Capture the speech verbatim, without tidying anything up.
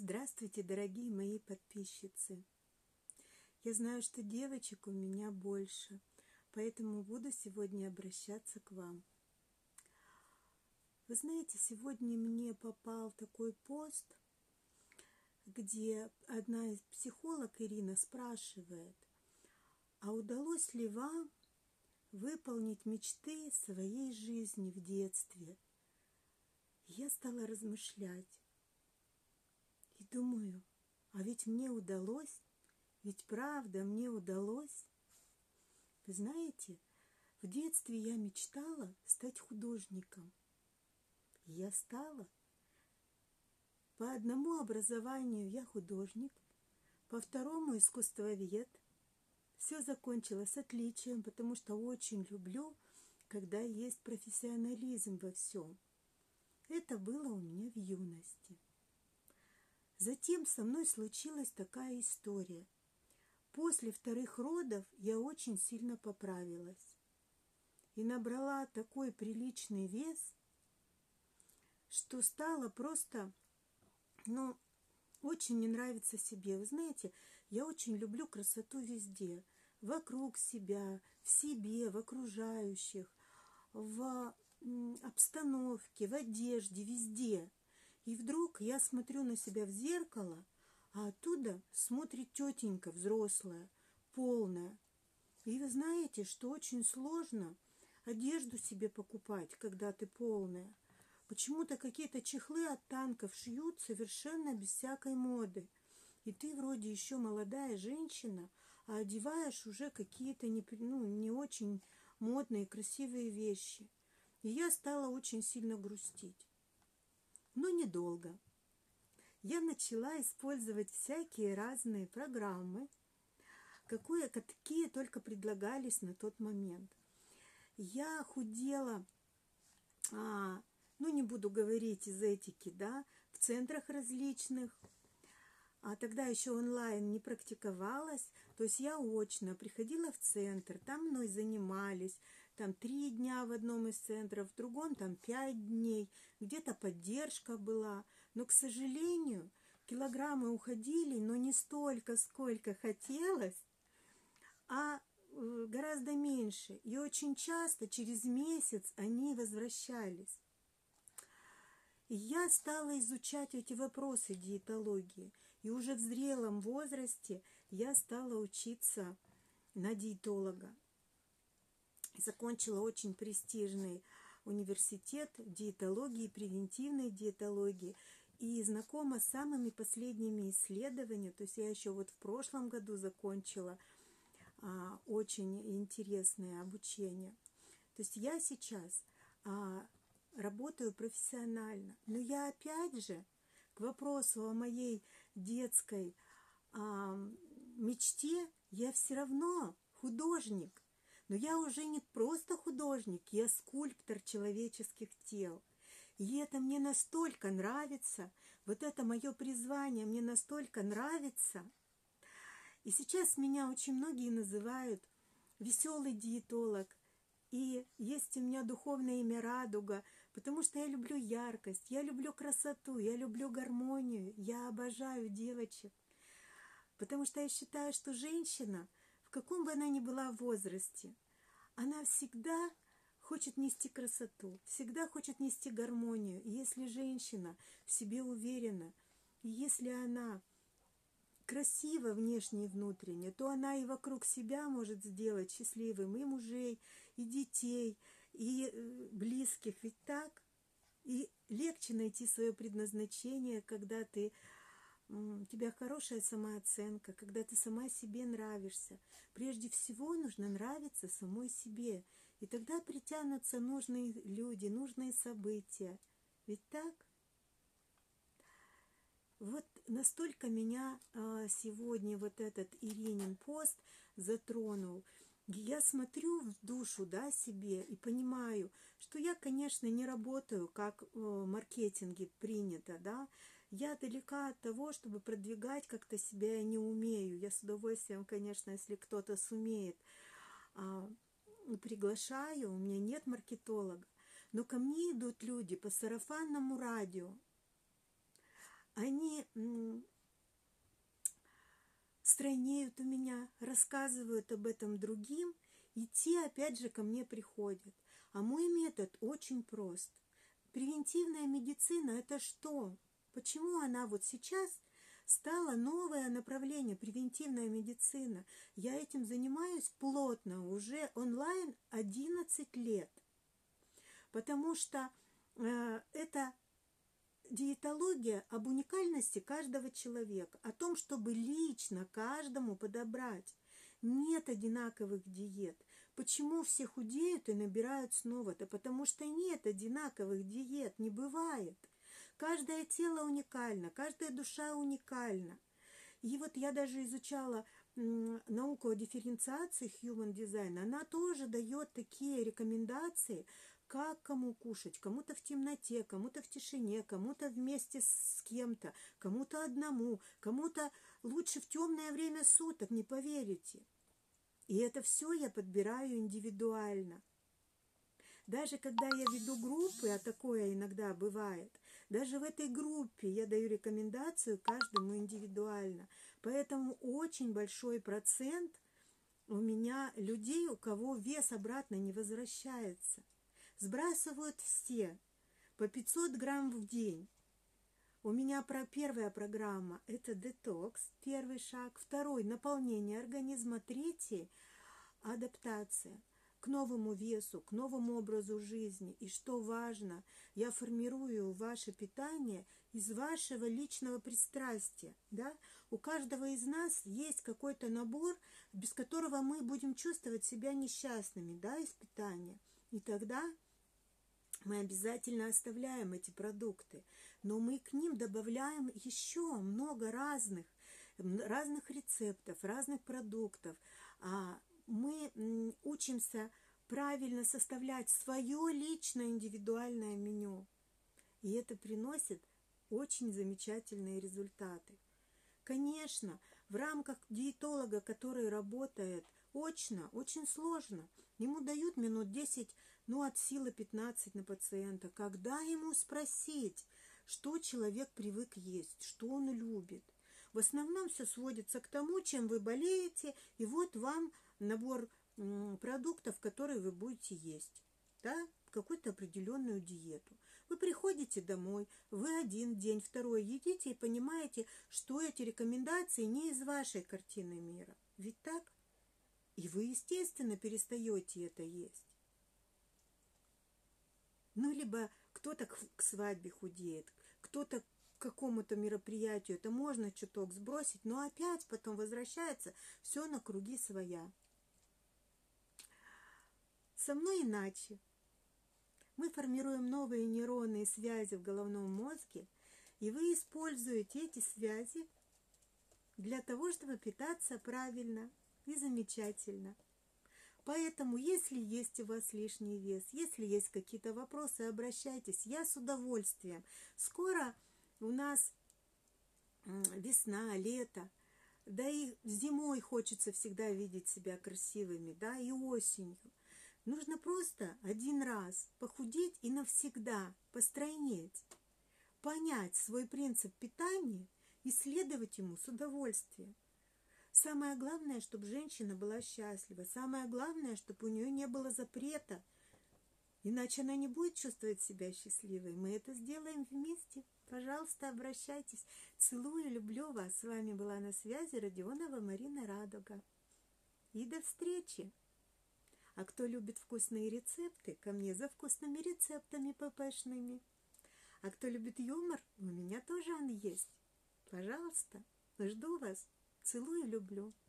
Здравствуйте, дорогие мои подписчицы! Я знаю, что девочек у меня больше, поэтому буду сегодня обращаться к вам. Вы знаете, сегодня мне попал такой пост, где одна из психолог, Ирина, спрашивает, а удалось ли вам выполнить мечты своей жизни в детстве? Я стала размышлять. И думаю, а ведь мне удалось, ведь правда мне удалось. Вы знаете, в детстве я мечтала стать художником. И я стала. По одному образованию я художник, по второму искусствовед. Все закончила с отличием, потому что очень люблю, когда есть профессионализм во всем. Это было у меня в юности. Затем со мной случилась такая история. После вторых родов я очень сильно поправилась и набрала такой приличный вес, что стало просто, ну, очень не нравится себе. Вы знаете, я очень люблю красоту везде, вокруг себя, в себе, в окружающих, в обстановке, в одежде, везде. И вдруг я смотрю на себя в зеркало, а оттуда смотрит тетенька взрослая, полная. И вы знаете, что очень сложно одежду себе покупать, когда ты полная. Почему-то какие-то чехлы от танков шьют совершенно без всякой моды. И ты вроде еще молодая женщина, а одеваешь уже какие-то не, ну, не очень модные, красивые вещи. И я стала очень сильно грустить. Но недолго. Я начала использовать всякие разные программы, какие, какие только предлагались на тот момент. Я худела, а, ну не буду говорить из этики, да, в центрах различных, а тогда еще онлайн не практиковалась, то есть я очно приходила в центр, там мной занимались, там три дня в одном из центров, в другом там пять дней, где-то поддержка была, но, к сожалению, килограммы уходили, но не столько, сколько хотелось, а гораздо меньше, и очень часто через месяц они возвращались. И я стала изучать эти вопросы диетологии. И уже в зрелом возрасте я стала учиться на диетолога. Закончила очень престижный университет диетологии, превентивной диетологии. И знакома с самыми последними исследованиями. То есть я еще вот в прошлом году закончила а, очень интересное обучение. То есть я сейчас а, работаю профессионально. Но я опять же к вопросу о моей детской а, мечте, я все равно художник. Но я уже не просто художник, я скульптор человеческих тел. И это мне настолько нравится, вот это мое призвание мне настолько нравится. И сейчас меня очень многие называют веселый диетолог. И есть у меня духовное имя Радуга, потому что я люблю яркость, я люблю красоту, я люблю гармонию, я обожаю девочек. Потому что я считаю, что женщина, в каком бы она ни была возрасте, она всегда хочет нести красоту, всегда хочет нести гармонию. И если женщина в себе уверена, и если она красиво внешне и внутренне, то она и вокруг себя может сделать счастливым и мужей, и детей, и близких. Ведь так? И легче найти свое предназначение, когда ты, у тебя хорошая самооценка, когда ты сама себе нравишься. Прежде всего нужно нравиться самой себе. И тогда притянутся нужные люди, нужные события. Ведь так? Вот настолько меня а, сегодня вот этот Иринин пост затронул. Я смотрю в душу, да, себе и понимаю, что я, конечно, не работаю, как в маркетинге принято, да. Я далека от того, чтобы продвигать как-то себя, я не умею. Я с удовольствием, конечно, если кто-то сумеет, а, приглашаю, у меня нет маркетолога. Но ко мне идут люди по сарафанному радио. они м, стройнеют у меня, рассказывают об этом другим, и те опять же ко мне приходят. А мой метод очень прост. Превентивная медицина – это что? Почему она вот сейчас стала новое направление, превентивная медицина? Я этим занимаюсь плотно, уже онлайн одиннадцать лет, потому что э, это диетология об уникальности каждого человека, о том, чтобы лично каждому подобрать. Нет одинаковых диет. Почему все худеют и набирают снова? Да потому что нет одинаковых диет, не бывает. Каждое тело уникально, каждая душа уникальна. И вот я даже изучала м, науку о дифференциации Human Design, она тоже дает такие рекомендации, как кому кушать, кому-то в темноте, кому-то в тишине, кому-то вместе с кем-то, кому-то одному, кому-то лучше в темное время суток, не поверите. И это все я подбираю индивидуально. Даже когда я веду группы, а такое иногда бывает, даже в этой группе я даю рекомендацию каждому индивидуально. Поэтому очень большой процент у меня людей, у кого вес обратно не возвращается. Сбрасывают все по пятьсот грамм в день. У меня про первая программа – это детокс, первый шаг. Второй – наполнение организма. Третий – адаптация к новому весу, к новому образу жизни. И что важно, я формирую ваше питание из вашего личного пристрастия. Да? У каждого из нас есть какой-то набор, без которого мы будем чувствовать себя несчастными, да, из питания. И тогда мы обязательно оставляем эти продукты, но мы к ним добавляем еще много разных, разных рецептов, разных продуктов. Мы учимся правильно составлять свое личное индивидуальное меню. И это приносит очень замечательные результаты. Конечно, в рамках диетолога, который работает очно, очень сложно. Ему дают минут десять, ну от силы пятнадцать на пациента. Когда ему спросить, что человек привык есть, что он любит? В основном все сводится к тому, чем вы болеете, и вот вам набор м, продуктов, которые вы будете есть, да, какую-то определенную диету. Вы приходите домой, вы один день, второй едите и понимаете, что эти рекомендации не из вашей картины мира. Ведь так? И вы, естественно, перестаете это есть. Ну, либо кто-то к, к свадьбе худеет, кто-то к какому-то мероприятию. Это можно чуток сбросить, но опять потом возвращается все на круги своя. Со мной иначе. Мы формируем новые нейронные связи в головном мозге, и вы используете эти связи для того, чтобы питаться правильно и замечательно. Поэтому, если есть у вас лишний вес, если есть какие-то вопросы, обращайтесь. Я с удовольствием. Скоро у нас весна, лето. Да и зимой хочется всегда видеть себя красивыми, да, и осенью. Нужно просто один раз похудеть и навсегда постройнеть, понять свой принцип питания и следовать ему с удовольствием. Самое главное, чтобы женщина была счастлива. Самое главное, чтобы у нее не было запрета. Иначе она не будет чувствовать себя счастливой. Мы это сделаем вместе. Пожалуйста, обращайтесь. Целую, люблю вас. С вами была на связи Родионова Марина Радуга. И до встречи. А кто любит вкусные рецепты, ко мне за вкусными рецептами ппшными. А кто любит юмор, у меня тоже он есть. Пожалуйста, жду вас. Целую, люблю.